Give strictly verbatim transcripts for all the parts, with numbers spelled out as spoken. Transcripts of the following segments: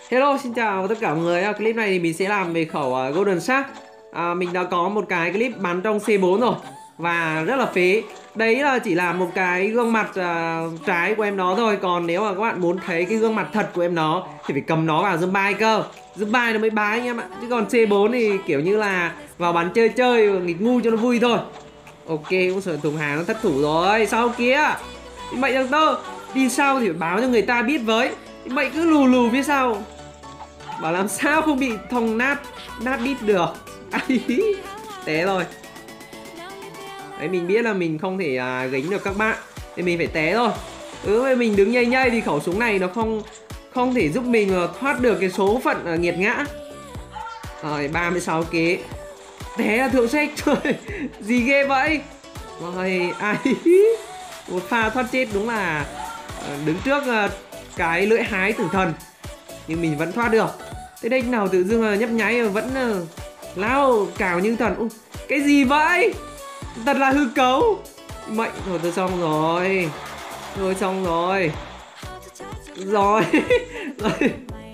Hello, xin chào tất cả mọi người. À, clip này thì mình sẽ làm về khẩu uh, Golden Shark. à, Mình đã có một cái clip bắn trong C bốn rồi và rất là phế. Đấy là chỉ là một cái gương mặt uh, trái của em nó thôi. Còn nếu mà các bạn muốn thấy cái gương mặt thật của em nó thì phải cầm nó vào Zumbai cơ. Zumbai nó mới bá anh em ạ. Chứ còn C bốn thì kiểu như là vào bắn chơi chơi nghịch ngu cho nó vui thôi. Ok, cũng sợ thùng hàng nó thất thủ rồi. Sau kia mày thằng tơ đi sau thì phải báo cho người ta biết với. Mày cứ lù lù phía sau bảo làm sao không bị thòng nát nát đít được. Té rồi. Đấy, mình biết là mình không thể à, gánh được các bạn thì mình phải té thôi. Ừ, mình đứng nhây nhây thì khẩu súng này nó không không thể giúp mình thoát được cái số phận uh, nghiệt ngã. Rồi ba mươi sáu kế. Té là thượng sách thôi. Gì ghê vậy. Rồi ai một pha thoát chết đúng là uh, đứng trước uh, cái lưỡi hái tử thần. Nhưng mình vẫn thoát được. Thế đây nào tự dưng là nhấp nháy vẫn uh, lao cào như thần. Ui, cái gì vậy? Thật là hư cấu. Mệnh rồi, tôi xong rồi. Tôi xong rồi. Rồi. Rồi.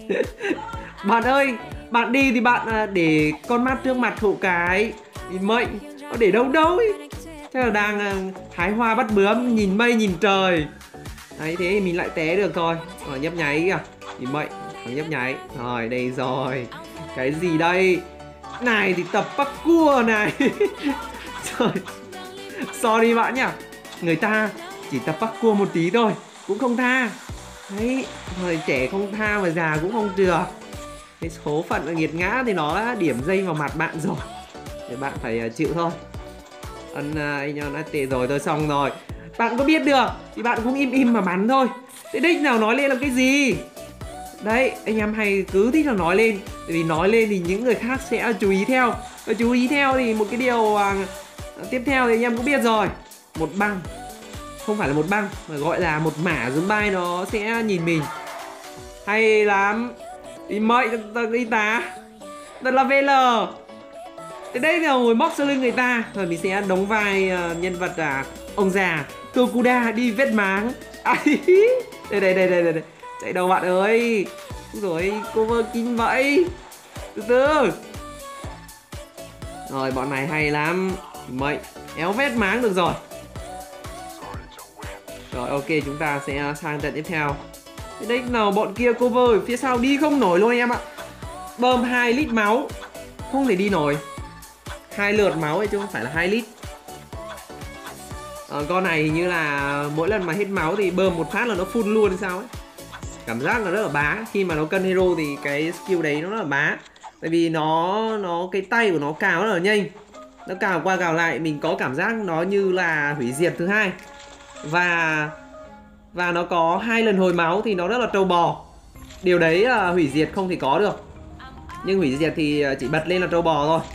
Bạn ơi, bạn đi thì bạn uh, để con mắt trước mặt hộ cái. Mệnh nó để đâu đâu ấy. Chắc là đang uh, hái hoa bắt bướm, nhìn mây nhìn trời. Đấy, thế thì mình lại té được thôi. Rồi nhấp nháy kìa. Nhìn mệnh, thằng nhấp nháy. Rồi, đây rồi. Cái gì đây? Này thì tập parkour này. Trời. Sorry bạn nhá. Người ta chỉ tập parkour một tí thôi cũng không tha. Đấy, thời trẻ không tha mà già cũng không được. Cái số phận là nghiệt ngã thì nó đã điểm dây vào mặt bạn rồi. Thì bạn phải chịu thôi. Ấn uh, anh nó tệ rồi, tôi xong rồi. Bạn có biết được thì bạn cũng im im mà bắn thôi. Thế đích nào nói lên là cái gì? Đấy, anh em hay cứ thích là nói lên. Tại vì nói lên thì những người khác sẽ chú ý theo. Và chú ý theo thì một cái điều uh, tiếp theo thì anh em cũng biết rồi. Một băng. Không phải là một băng mà gọi là một mã Zumbai nó sẽ nhìn mình. Hay lắm. Đi mệnh đi tá. Thật là vê lờ. Thế đây là ngồi móc sau lưng người ta. Rồi mình sẽ đóng vai uh, nhân vật là uh, ông già Tokuda đi vết máng. À, đây, đây đây đây đây chạy đâu bạn ơi. Rồi cover kín vậy. Từ từ. Rồi bọn này hay lắm. Mệnh éo vết máng được rồi. Rồi ok, chúng ta sẽ sang trận tiếp theo. Thế đấy nào bọn kia cover phía sau đi không nổi luôn em ạ. Bơm hai lít máu không thể đi nổi. Hai lượt máu ấy chứ không phải là hai lít. À, con này hình như là mỗi lần mà hết máu thì bơm một phát là nó phun luôn hay sao ấy. Cảm giác là rất là bá. Khi mà nó cân hero thì cái skill đấy nó rất là bá. Tại vì nó nó cái tay của nó cào rất là nhanh. Nó cào qua cào lại, mình có cảm giác nó như là hủy diệt thứ hai. Và và nó có hai lần hồi máu thì nó rất là trâu bò. Điều đấy là hủy diệt không thể có được. Nhưng hủy diệt thì chỉ bật lên là trâu bò thôi.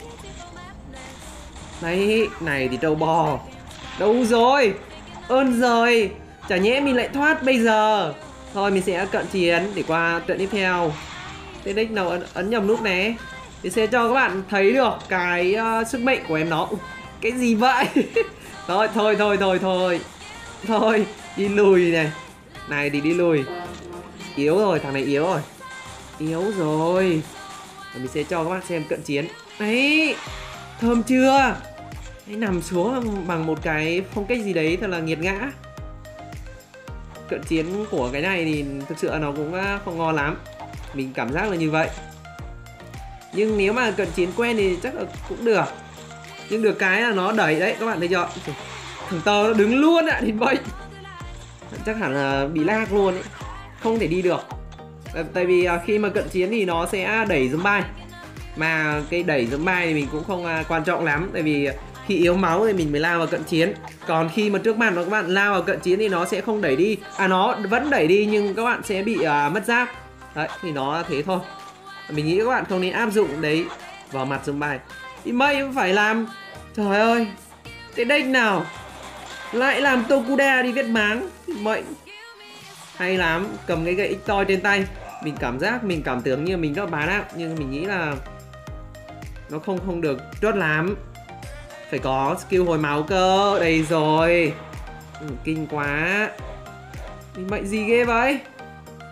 Đấy, này thì trâu bò. Đâu rồi? Ơn rồi. Chả nhẽ mình lại thoát bây giờ. Thôi mình sẽ cận chiến để qua trận tiếp theo. Thế đích nào ấn, ấn nhầm nút này thì sẽ cho các bạn thấy được cái uh, sức mạnh của em nó. Cái gì vậy? Thôi thôi thôi thôi thôi. Thôi đi lùi này. Này thì đi lùi. Yếu rồi, thằng này yếu rồi. Yếu rồi. Và mình sẽ cho các bạn xem cận chiến. Đấy, thơm chưa? Hãy nằm xuống bằng một cái phong cách gì đấy thật là nghiệt ngã. Cận chiến của cái này thì thực sự nó cũng không ngon lắm. Mình cảm giác là như vậy. Nhưng nếu mà cận chiến quen thì chắc là cũng được. Nhưng được cái là nó đẩy đấy, các bạn thấy chưa? Thằng tơ nó đứng luôn ạ, thì bệnh. Chắc hẳn là bị lag luôn ấy. Không thể đi được. Tại vì khi mà cận chiến thì nó sẽ đẩy Zumbai. Mà cái đẩy Zumbai thì mình cũng không quan trọng lắm. Tại vì khi yếu máu thì mình mới lao vào cận chiến. Còn khi mà trước mặt mà các bạn lao vào cận chiến thì nó sẽ không đẩy đi. À, nó vẫn đẩy đi nhưng các bạn sẽ bị uh, mất giáp. Đấy, thì nó thế thôi. Mình nghĩ các bạn không nên áp dụng đấy vào mặt Zumbai. Thì mây cũng phải làm. Trời ơi. Thế đây nào. Lại làm Tokuda đi vết máng. Mệnh. Hay lắm. Cầm cái gậy X-Toy trên tay. Mình cảm giác, mình cảm tưởng như mình rất bá đạo. Nhưng mình nghĩ là nó không không được chốt lắm. Phải có skill hồi máu cơ. Đây rồi. Ừ, kinh quá. Mệnh gì ghê vậy?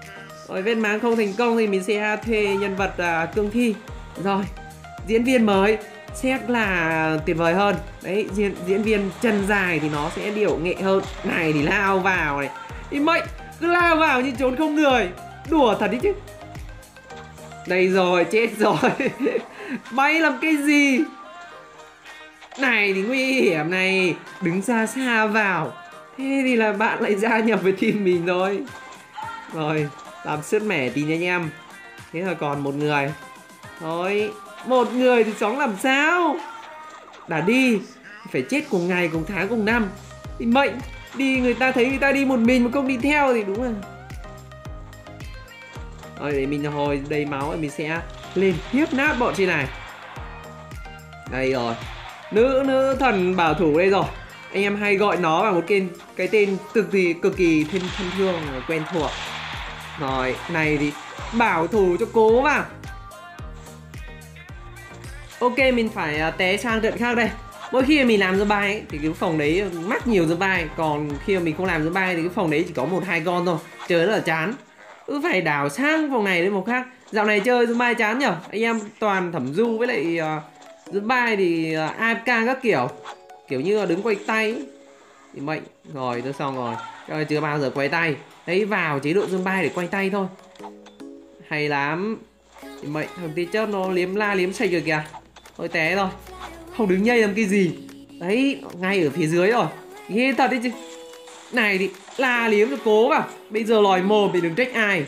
Rồi vết máng không thành công thì mình sẽ thuê nhân vật uh, cương thi. Rồi, diễn viên mới sẽ là tuyệt vời hơn. Đấy, diễn, diễn viên chân dài thì nó sẽ điệu nghệ hơn. Này thì lao vào này, đi mệnh, cứ lao vào như trốn không người. Đùa thật đấy chứ. Đây rồi, chết rồi. Bay làm cái gì? Này thì nguy hiểm này, đứng xa xa vào. Thế thì là bạn lại gia nhập với team mình rồi. Rồi, làm sứt mẻ tí nha anh em. Thế là còn một người. Thôi, một người thì chóng làm sao? Đã đi, phải chết cùng ngày, cùng tháng, cùng năm. Thì mệnh, đi người ta thấy người ta đi một mình mà không đi theo thì đúng là. Rồi để mình hồi đầy máu thì mình sẽ lên hiếp nát bọn trên này. Đây rồi, nữ nữ thần bảo thủ đây rồi. Anh em hay gọi nó bằng một cái, cái tên cực kỳ cực kỳ thân, thân thương quen thuộc. Rồi, này thì bảo thủ cho cố vào. Ok, mình phải té sang trận khác đây. Mỗi khi mình làm zombie ấy, thì cái phòng đấy mắc nhiều zombie. Còn khi mà mình không làm zombie thì cái phòng đấy chỉ có một hai con thôi. Chơi rất là chán. Cứ phải đảo sang phòng này đến phòng khác. Dạo này chơi zombie chán nhở. Anh em toàn thẩm du với lại uh, zombie thì uh, a ép ca các kiểu. Kiểu như là đứng quay tay thì mệnh. Rồi tôi xong rồi. Chơi chưa bao giờ quay tay. Đấy, vào chế độ zombie để quay tay thôi. Hay lắm. Thì mệnh, thằng tí chớp nó liếm la liếm sạch rồi kìa. Thôi té rồi. Không đứng nhây làm cái gì. Đấy, ngay ở phía dưới rồi. Ghê thật đấy chứ. Này thì la liếm cho cố vào. Bây giờ lòi mồm thì đừng trách ai.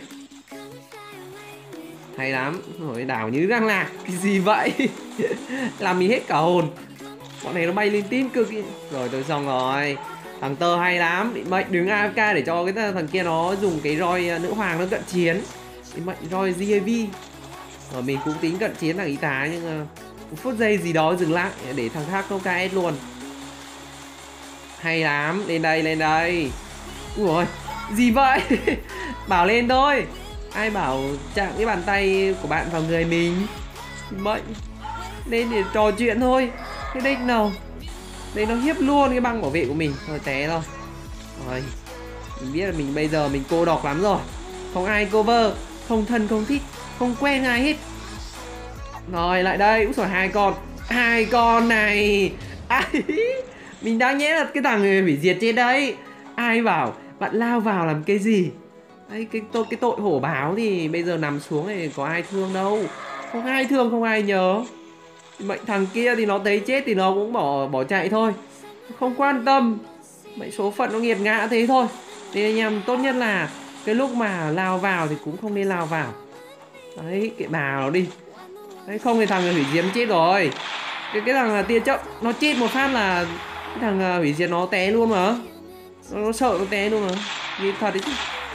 Hay lắm. Rồi đảo như đang lạc. Cái gì vậy? Làm mình hết cả hồn. Bọn này nó bay lên tim cực kỳ. Rồi tôi xong rồi. Thằng Tơ hay lắm. Định mệnh đứng a ép ca để cho cái thằng kia nó dùng cái roi nữ hoàng nó cận chiến. Định mệnh roi giê a vê. Rồi mình cũng tính cận chiến là y tá nhưng uh, phút giây gì đó dừng lại để thằng khác nó ca ét luôn. Hay lắm, lên đây, lên đây. Ui ôi, gì vậy? Bảo lên thôi. Ai bảo chạm cái bàn tay của bạn vào người mình. Mệnh. Lên để trò chuyện thôi. Thế đích nào. Đây nó hiếp luôn cái băng bảo vệ của mình. Thôi té rồi. Rồi. Mình biết là mình bây giờ mình cô độc lắm rồi. Không ai cover. Không thân không thích. Không quen ai hết. Rồi lại đây. Úi xồi, hai con. Hai con này. À, mình đang nhẽ là cái thằng người hủy diệt trên đấy. Ai bảo bạn lao vào làm cái gì. Đấy, cái tội, cái tội hổ báo thì bây giờ nằm xuống thì có ai thương đâu. Không ai thương, không ai nhớ. Mệnh thằng kia thì nó thấy chết thì nó cũng bỏ bỏ chạy thôi. Không quan tâm. Mệnh số phận nó nghiệt ngã thế thôi. Nên anh em tốt nhất là cái lúc mà lao vào thì cũng không nên lao vào. Đấy, kệ bà nó đi. Đấy, không thì thằng hủy diệt chết rồi. Cái, cái thằng tia chớp nó chết một phát là cái thằng hủy diệt nó té luôn mà. Nó, nó sợ nó té luôn mà. Như thật đấy chứ.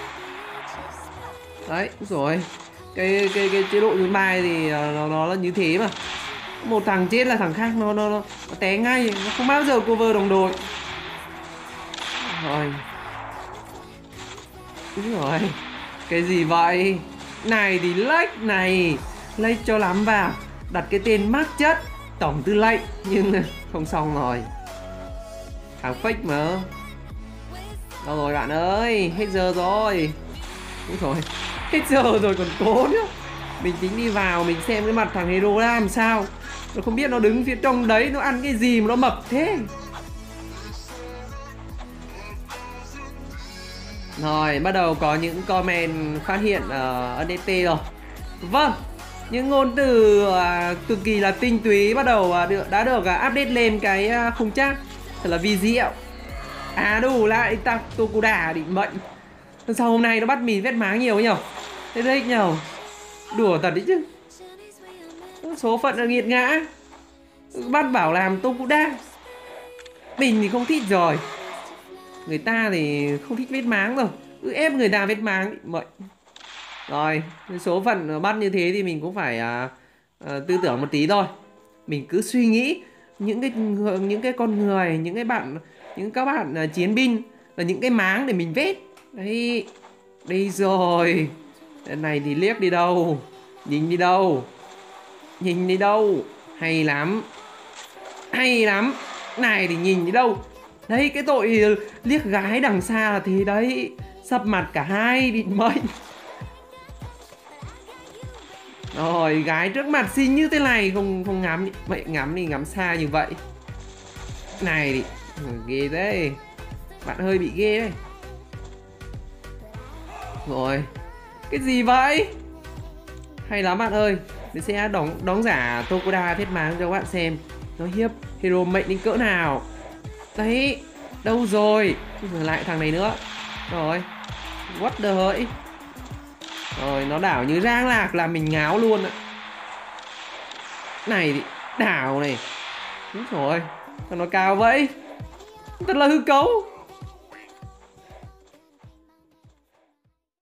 Đấy, rồi. Cái cái cái chế độ thứ ba thì nó nó là như thế mà. Một thằng chết là thằng khác nó nó nó, nó té ngay, nó không bao giờ cover đồng đội. Rồi. Đúng rồi. Cái gì vậy? Này thì lách này. Lách cho lắm vào. Đặt cái tên mắc chất tổng tư lệnh. Nhưng không xong rồi. Thằng fake mà. Đâu rồi bạn ơi. Hết giờ rồi. Đúng rồi. Hết giờ rồi còn cố nữa. Mình tính đi vào mình xem cái mặt thằng hero làm sao. Nó không biết nó đứng phía trong đấy nó ăn cái gì mà nó mập thế. Rồi bắt đầu có những comment phát hiện ở en ép tê rồi. Vâng, những ngôn từ uh, cực kỳ là tinh túy bắt đầu uh, được, đã được uh, update lên cái uh, khung chat. Thật là vi diệu. À đủ lại ta Tokuda định mệnh. Sao hôm nay nó bắt mình vết máng nhiều nhỉ? Thế đấy nhỉ? Đùa thật đấy chứ. Số phận là nghiệt ngã. Bắt bảo làm Tokuda. Mình thì không thích rồi. Người ta thì không thích vết máng rồi. Cứ ép người ta vết máng định mệnh. Rồi, số phận bắt như thế thì mình cũng phải à, à, tư tưởng một tí thôi. Mình cứ suy nghĩ những cái những cái con người, những cái bạn, những các bạn à, chiến binh là những cái máng để mình vết. Đấy, đây rồi. Cái này thì liếc đi đâu, nhìn đi đâu, nhìn đi đâu. Hay lắm, hay lắm. Này thì nhìn đi đâu. Đấy, cái tội liếc gái đằng xa là thế đấy. Sập mặt cả hai định mệnh. Rồi, gái trước mặt xinh như thế này không không ngắm. Vậy ngắm thì ngắm xa như vậy. Này thì ghê đấy. Bạn hơi bị ghê đấy. Rồi. Cái gì vậy? Hay lắm bạn ơi. Mình sẽ đóng đóng giả Tokoda thiết máng cho các bạn xem. Nó hiếp hero mệnh đến cỡ nào. Đấy. Đâu rồi? Rồi lại thằng này nữa. Rồi. What the hell? Rồi nó đảo như rang lạc là mình ngáo luôn ạ. Này thì đảo này. Đúng rồi. Sao nó cao vậy? Thật là hư cấu.